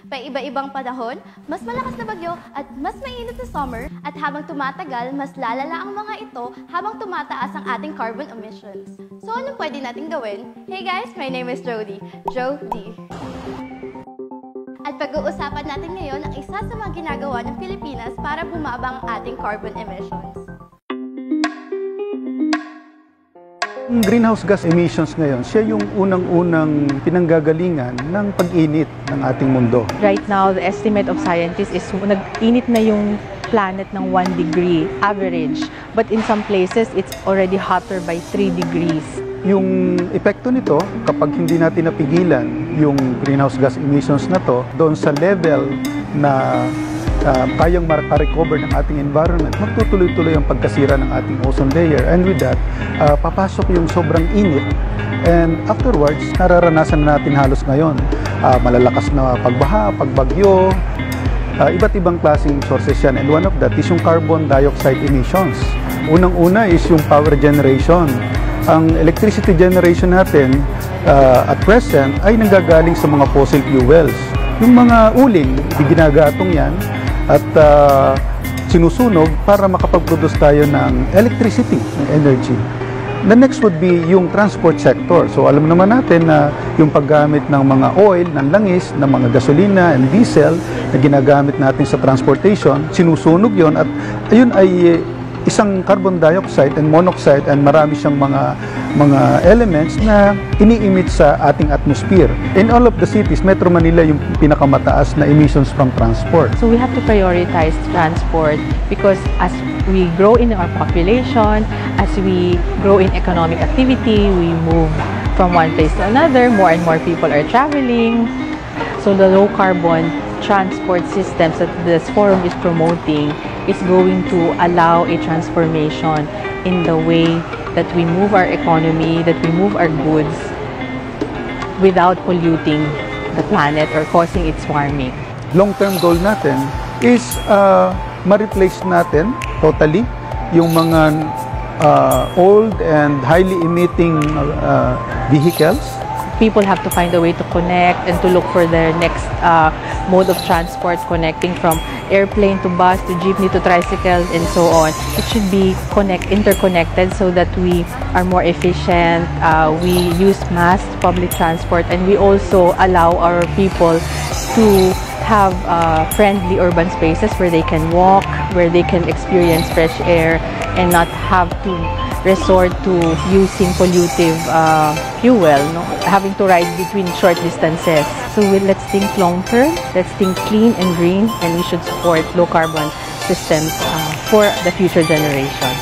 paiba-ibang panahon, mas malakas na bagyo at mas mainit na summer, at habang tumatagal, mas lalala ang mga ito habang tumataas ang ating carbon emissions. So anong pwede natin gawin? Hey guys, my name is Jody. Jody. At pag-uusapan natin ngayon ang isa sa mga ginagawa ng Pilipinas para bumaba ang ating carbon emissions. Ang greenhouse gas emissions ngayon, siya yung unang-unang pinanggagalingan ng pag-init ng ating mundo. Right now, the estimate of scientists is nag-init na yung planet ng 1 degree average. But in some places, it's already hotter by 3 degrees. Yung epekto nito, kapag hindi natin napigilan yung greenhouse gas emissions na to, doon sa level na kayang makarecover ng ating environment, magtutuloy-tuloy ang pagkasira ng ating ozone layer. And with that, papasok yung sobrang init. And afterwards, nararanasan na natin halos ngayon. Malalakas na pagbaha, pagbagyo, iba't ibang klaseng sources yan. And one of that is yung carbon dioxide emissions. Unang-una is yung power generation. Ang electricity generation natin at present ay nanggagaling sa mga fossil fuels. Yung mga uling, ginagatong yan at sinusunog para makapag-produce tayo ng electricity, ng energy. The next would be yung transport sector. So alam naman natin na yung paggamit ng mga oil, ng langis, ng mga gasolina and diesel na ginagamit natin sa transportation, sinusunog yon at ayun ay isang carbon dioxide and monoxide and marami siyang mga elements na ini-emit sa ating atmosphere. In all of the cities, Metro Manila yung pinakamataas na emissions from transport. So we have to prioritize transport because as we grow in our population, as we grow in economic activity, we move from one place to another, more and more people are traveling. So the low carbon transport systems that this forum is promoting is going to allow a transformation in the way that we move our economy, that we move our goods without polluting the planet or causing its warming. Long-term goal natin is ma-replace natin totally yung mga old and highly emitting vehicles. People have to find a way to connect and to look for their next mode of transport, connecting from airplane to bus to jeepney to tricycle and so on. It should be interconnected so that we are more efficient. We use mass public transport and we also allow our people to have friendly urban spaces where they can walk, where they can experience fresh air and not have to resort to using pollutive fuel, having to ride between short distances. So let's think long term, let's think clean and green, and we should support low carbon systems for the future generation.